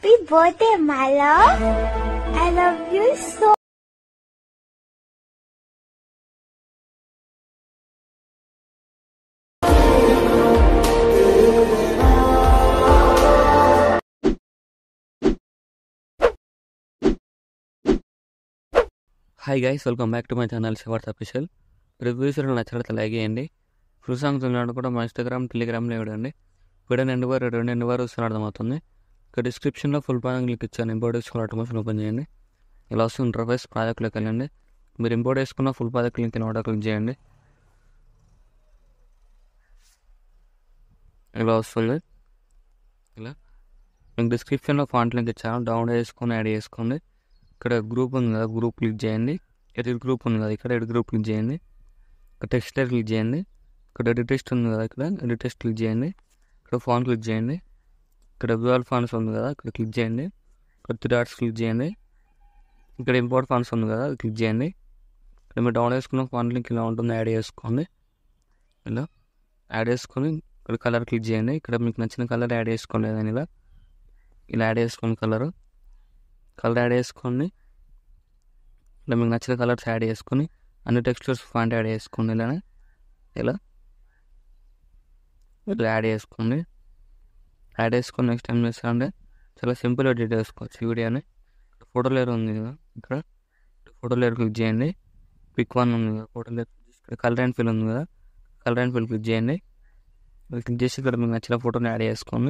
Happy birthday, my love. I love you so. Hi guys, welcome back to my channel Shivartha official. Reviews నచ్చినట్లయితే like చేయండి. Full songs ఉన్నాడు కూడా మా Instagram, టెలిగ్రామ్లో ఇవ్వండి. వీడియో రెండు వారు వస్తున్న అర్థమవుతుంది. ఇక డిస్క్రిప్షన్లో ఫుల్ ప్యాన్ లింక్ ఇచ్చాను. ఇంపోర్ట్ వేసుకున్న ఆటోమేషన్ ఓపెన్ చేయండి. ఇలా వస్తుంది ఇంటర్ఫేస్. ప్రాజెక్ట్లోకి వెళ్ళండి. మీరు ఇంపోర్ట్ వేసుకున్న full project link order click చేయండి. ఇలా వస్తుంది. ఇలా మీకు డిస్క్రిప్షన్లో ఫాంట్ లింక్ ఇచ్చాను. డౌన్లోడ్ చేసుకొని యాడ్ చేసుకోండి. ఇక్కడ గ్రూప్ ఉంది కదా, గ్రూప్ క్లిక్ చేయండి. ఎడిట్ గ్రూప్ ఉంది కదా, ఇక్కడ ఎడిట్ గ్రూప్ క్లిక్ చేయండి. ఇక్కడ టెక్స్ట్ క్లిక్ చేయండి. ఇక్కడ ఎడిట్ టెక్స్ట్ ఉంది కదా, ఇక్కడ ఎడిట్ టెక్స్ట్ క్లిక్ చేయండి. ఇక్కడ ఫాంట్ క్లిక్ చేయండి. ఇక్కడ వ్యూఆల్ ఫాంట్స్ ఉంది కదా, ఇక్కడ క్లిక్ చేయండి. ఇక్కడ 3 డాట్స్ క్లిక్ చేయండి. ఇక్కడ ఇంపోర్ట్ ఫాంట్స్ ఉంది కదా, క్లిక్ చేయండి. ఇక్కడ మీరు డౌన్లోడ్ చేసుకున్న ఫాంట్ లింక్ ఇలా ఉంటుంది, యాడ్ చేసుకోండి. ఇలా యాడ్ చేసుకొని ఇక్కడ కలర్ క్లిక్ చేయండి. ఇక్కడ మీకు నచ్చిన కలర్ యాడ్ చేసుకోండి. ఏదైనా ఇలా యాడ్ చేసుకోండి. కలర్ యాడ్ చేసుకోండి. ఇలా మీకు నచ్చిన కలర్స్ యాడ్ చేసుకొని అన్ని టెక్స్చర్స్ ఫాంట్ యాడ్ చేసుకోండి. ఇలా యాడ్ చేసుకోండి. యాడ్ చేసుకొని నెక్స్ట్ టైం చేస్తారంటే చాలా సింపుల్ ఎడిట్ చేసుకోవచ్చు ఈ వీడియోని. ఫోటో లేయర్ ఉంది కదా, ఇక్కడ ఫోటో లేయర్ క్లిక్ చేయండి. పిక్ 1 ఉంది కదా, ఫోటో లేయర్. ఇక్కడ కలర్ అండ్ ఫిల్ ఉంది కదా, కలర్ అండ్ ఫిల్ క్లిక్ చేయండి. క్లిక్ చేసి ఇక్కడ మీకు నచ్చిన ఫోటోని యాడ్ చేసుకోండి.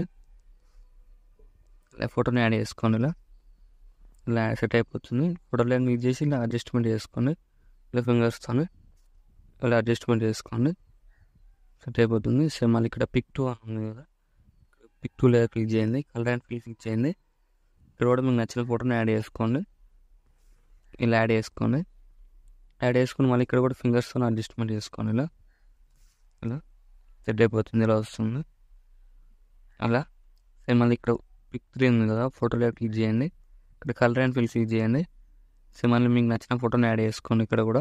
ఇలా ఫోటోని యాడ్ చేసుకోండి. ఇలా సెట్ అయిపోతుంది. ఫోటోలో క్లిక్ చేసి ఇలా అడ్జస్ట్మెంట్ చేసుకోండి. ఇలా ఫింగర్స్తో ఇలా అడ్జస్ట్మెంట్ చేసుకోండి. సెట్ అయిపోతుంది. సేమ్ మళ్ళీ ఇక్కడ పిక్ 2 అని ఉంది కదా, పిక్ 2 లేదా క్లిక్ చేయండి. కలర్ అండ్ ఫిల్ క్లిక్ చేయండి. ఇక్కడ కూడా మీకు నచ్చిన ఫోటోని యాడ్ చేసుకోండి. ఇలా యాడ్ చేసుకోండి. యాడ్ చేసుకుని మళ్ళీ ఇక్కడ కూడా ఫింగర్స్తో అడ్జస్ట్మెంట్ చేసుకోండి. ఇలా సెట్ అయిపోతుంది. ఇలా వస్తుంది. అలా సేమ్ మళ్ళీ ఇక్కడ పిక్ 3 ఉంది కదా, ఫోటోలో క్లిక్ చేయండి. ఇక్కడ కలర్ అండ్ ఫిల్ క్లిక్ చేయండి. సో మళ్ళీ మీకు నచ్చిన ఫోటోని యాడ్ చేసుకోండి. ఇక్కడ కూడా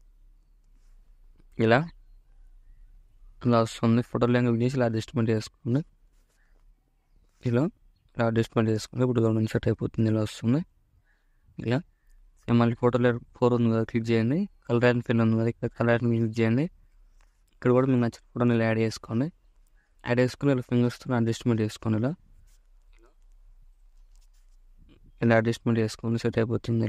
ఇలా వస్తుంది. ఫోటోలో క్లిక్ చేసి ఇలా అడ్జస్ట్మెంట్ చేసుకోండి. ఇలా అడ్జస్ట్మెంట్ చేసుకోండి. ఇప్పుడు గవర్నమెంట్ సెట్ అయిపోతుంది. ఇలా వస్తుంది. ఇలా సో మళ్ళీ ఫోటోలో 4 ఉంది కదా, క్లిక్ చేయండి. కలర్ అండ్ ఫిల్ ఉంది కదా, ఇక్కడ కలర్ అండ్ క్లిక్ చేయండి. ఇక్కడ కూడా మీకు నచ్చిన ఫోటోని ఇలా యాడ్ చేసుకోండి. యాడ్ చేసుకుని ఇలా ఫింగర్స్తో అడ్జస్ట్మెంట్ చేసుకోండి. ఇలా అడ్జస్ట్మెంట్ చేసుకొని సెట్ అయిపోతుంది.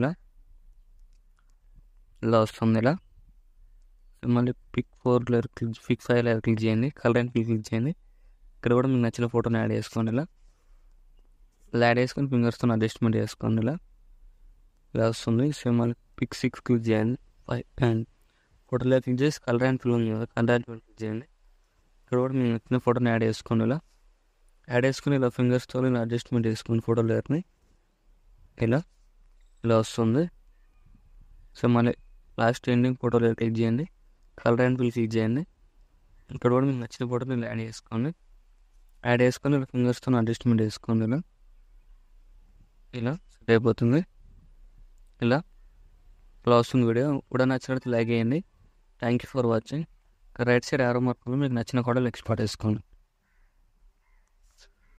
ఇలా వస్తుంది. ఇలా మళ్ళీ pic 4 layer pic 5 layer click చేయండి. కలర్ అండ్ క్లిక్ చేయండి. ఇక్కడ కూడా మీకు నచ్చిన ఫోటోని యాడ్ చేసుకోండి. ఇలా యాడ్ చేసుకొని ఫింగర్స్తో అడ్జస్ట్మెంట్ చేసుకోండి. ఇలా వస్తుంది. సేమ్ మళ్ళీ పిక్ 6 క్లిక్ చేయండి. 5 అండ్ ఫోటోలో క్లిక్ చేసి కలర్ అండ్ ఫిల్ ఉంది కదా, కలర్ అండ్ ఫిల్ క్లిక్ చేయండి. ఇక్కడ కూడా మీకు నచ్చిన ఫోటోని యాడ్ చేసుకోండి. ఇలా యాడ్ చేసుకుని ఇలా ఫింగర్స్తో ఇలా అడ్జస్ట్మెంట్ చేసుకోండి ఫోటో లేయర్ని. ఇలా వస్తుంది. సో మళ్ళీ లాస్ట్ ఎండింగ్ ఫోటోలో క్లిక్ చేయండి. కలర్ అండ్ ఫిల్ క్లిక్ చేయండి. ఇక్కడ కూడా మీకు నచ్చిన ఫోటోని ఇలా యాడ్ చేసుకోండి. యాడ్ చేసుకొని ఇలా ఫింగర్స్తో అడ్జస్ట్మెంట్ చేసుకోండి. ఇలా సెట్ అయిపోతుంది. ఇలా వస్తుంది వీడియో. కూడా నచ్చినట్లయితే లైక్ చేయండి. Thank you for watching. Right side arrow మార్కులు మీకు నచ్చిన కూడా ఎక్స్పోర్ట్ చేసుకోండి.